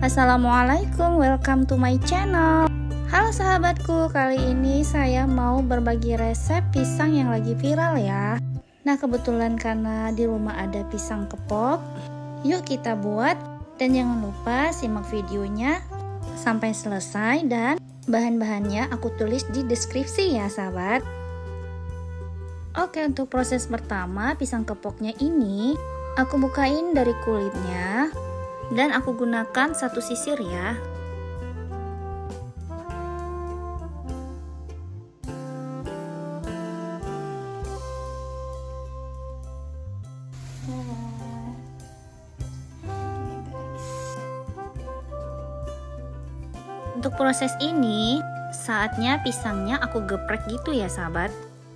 Assalamualaikum, welcome to my channel. Halo sahabatku, kali ini saya mau berbagi resep pisang yang lagi viral ya. Nah kebetulan karena di rumah ada pisang kepok, yuk kita buat. Dan jangan lupa simak videonya sampai selesai, dan bahan-bahannya aku tulis di deskripsi ya sahabat. Oke, untuk proses pertama, pisang kepoknya ini aku bukain dari kulitnya dan aku gunakan satu sisir ya. Untuk proses ini, saatnya pisangnya aku geprek gitu ya sahabat.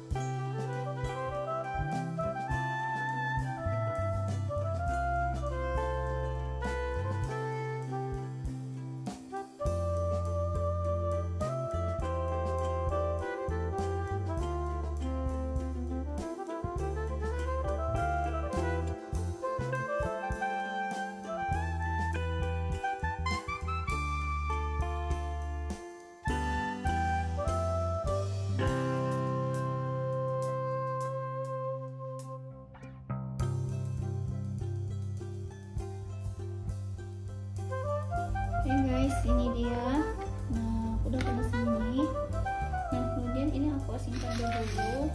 Oke guys, ini dia. Nah, udah panas ini. Nah, kemudian ini aku asinkan dahulu.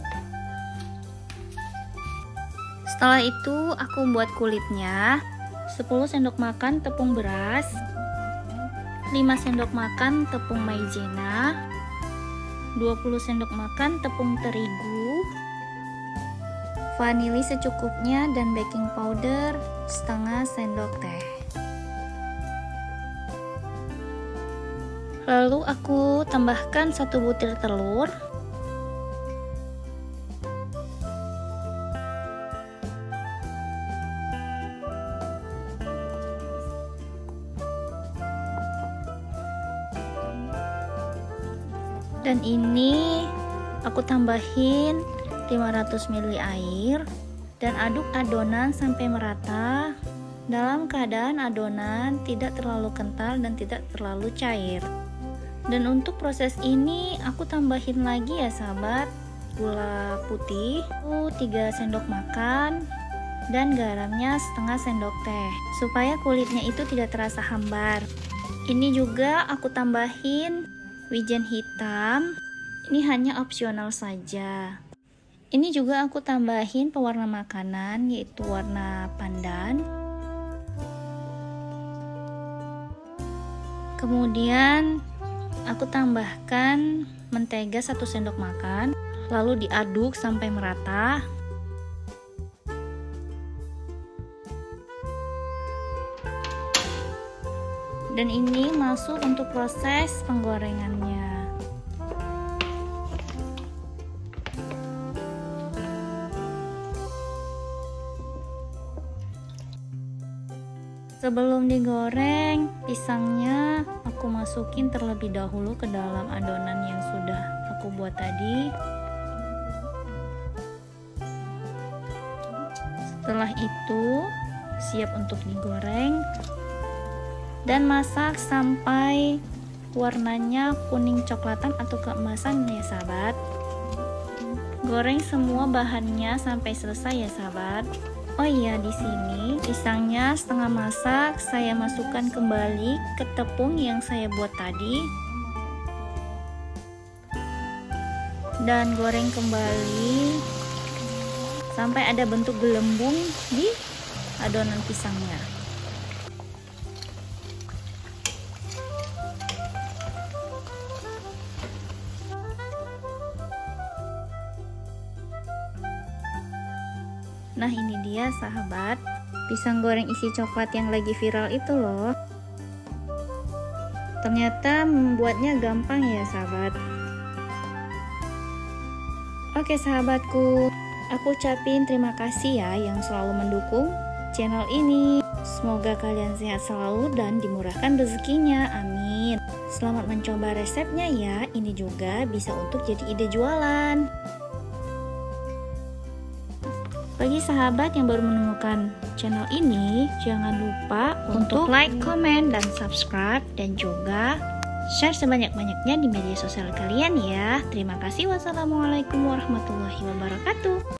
Setelah itu aku buat kulitnya. 10 sendok makan tepung beras, 5 sendok makan tepung maizena, 20 sendok makan tepung terigu, vanili secukupnya, dan baking powder setengah sendok teh. Lalu aku tambahkan 1 butir telur, dan ini aku tambahin 500 ml air dan aduk adonan sampai merata dalam keadaan adonan tidak terlalu kental dan tidak terlalu cair. Dan untuk proses ini aku tambahin lagi ya sahabat, gula putih 3 sendok makan dan garamnya setengah sendok teh supaya kulitnya itu tidak terasa hambar. Ini juga aku tambahin wijen hitam, ini hanya opsional saja. Ini juga aku tambahin pewarna makanan yaitu warna pandan. Kemudian aku tambahkan mentega 1 sendok makan, lalu diaduk sampai merata. Dan ini masuk untuk proses penggorengannya. Sebelum digoreng, pisangnya aku masukin terlebih dahulu ke dalam adonan yang sudah aku buat tadi. Setelah itu, siap untuk digoreng dan masak sampai warnanya kuning coklatan atau keemasan ya sahabat. Goreng semua bahannya sampai selesai ya sahabat. Oh iya, di sini pisangnya setengah masak, saya masukkan kembali ke tepung yang saya buat tadi dan goreng kembali sampai ada bentuk gelembung di adonan pisangnya. Nah ini dia sahabat, pisang goreng isi coklat yang lagi viral itu loh. Ternyata membuatnya gampang ya sahabat. Oke sahabatku, aku ucapin terima kasih ya yang selalu mendukung channel ini. Semoga kalian sehat selalu dan dimurahkan rezekinya, amin. Selamat mencoba resepnya ya, ini juga bisa untuk jadi ide jualan. Bagi sahabat yang baru menemukan channel ini, jangan lupa untuk like, comment, dan subscribe, dan juga share sebanyak-banyaknya di media sosial kalian ya. Terima kasih. Wassalamualaikum warahmatullahi wabarakatuh.